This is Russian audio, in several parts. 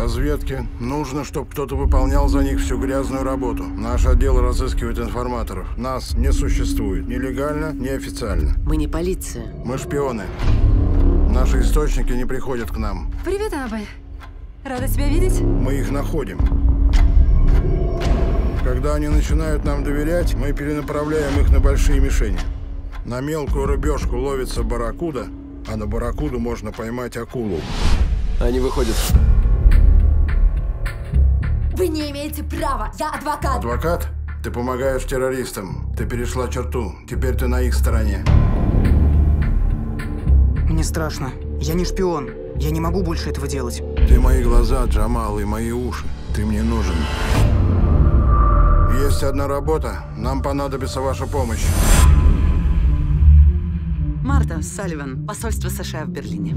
Разведке нужно, чтобы кто-то выполнял за них всю грязную работу. Наш отдел разыскивает информаторов. Нас не существует. Ни легально, ни официально. Мы не полиция. Мы шпионы. Наши источники не приходят к нам. Привет, Абы. Рада тебя видеть. Мы их находим. Когда они начинают нам доверять, мы перенаправляем их на большие мишени. На мелкую рыбешку ловится барракуда, а на барракуду можно поймать акулу. Они выходят. Вы не имеете права. Я адвокат. Адвокат? Ты помогаешь террористам. Ты перешла черту. Теперь ты на их стороне. Мне страшно. Я не шпион. Я не могу больше этого делать. Ты мои глаза, Джамал, и мои уши. Ты мне нужен. Есть одна работа. Нам понадобится ваша помощь. Марта Салливан, посольство США в Берлине.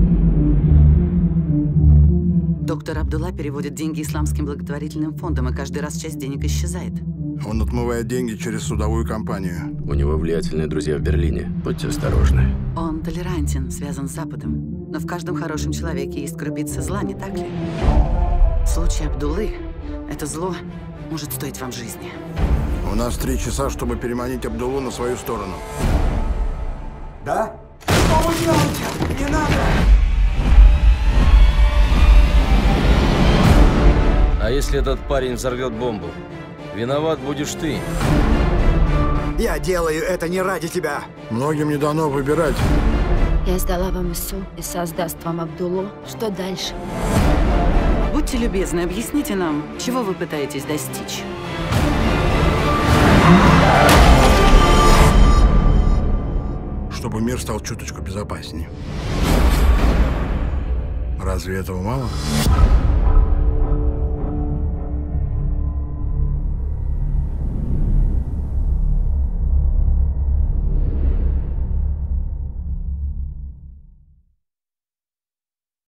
Доктор Абдулла переводит деньги исламским благотворительным фондам, и каждый раз часть денег исчезает. Он отмывает деньги через судовую компанию. У него влиятельные друзья в Берлине. Будьте осторожны. Он толерантен, связан с Западом. Но в каждом хорошем человеке есть крупица зла, не так ли? Случай Абдуллы — это зло может стоить вам жизни. У нас 3 часа, чтобы переманить Абдуллу на свою сторону. Да? Что вы делаете? Не надо! А если этот парень взорвет бомбу? Виноват будешь ты. Я делаю это не ради тебя. Многим не дано выбирать. Я сдала вам ИСУ и создаст вам Абдуллу. Что дальше? Будьте любезны, объясните нам, чего вы пытаетесь достичь. Чтобы мир стал чуточку безопаснее. Разве этого мало?